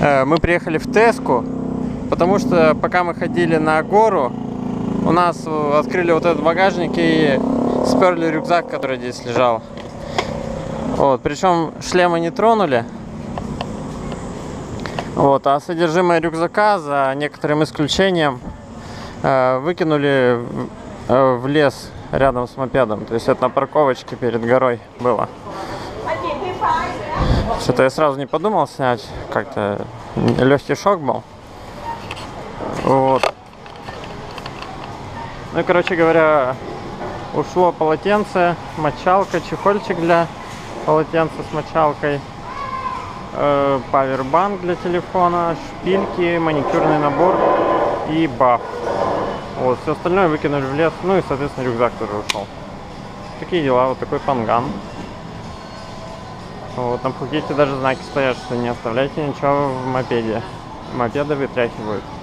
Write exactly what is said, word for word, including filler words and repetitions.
Мы приехали в Теску, потому что пока мы ходили на гору, у нас открыли вот этот багажник и сперли рюкзак, который здесь лежал. Вот, причем шлемы не тронули. Вот, а содержимое рюкзака, за некоторым исключением, выкинули в лес рядом с мопедом. То есть это на парковочке перед горой было. Что-то я сразу не подумал снять, как-то легкий шок был. Вот. Ну и, короче говоря, ушло полотенце, мочалка, чехольчик для полотенца с мочалкой, э, павербанк для телефона, шпильки, маникюрный набор и баф. Вот, все остальное выкинули в лес, ну и, соответственно, рюкзак тоже ушел. Такие дела, вот такой панган. Вот, на Пхукете даже знаки стоят, что не оставляйте ничего в мопеде. Мопеды вытряхивают.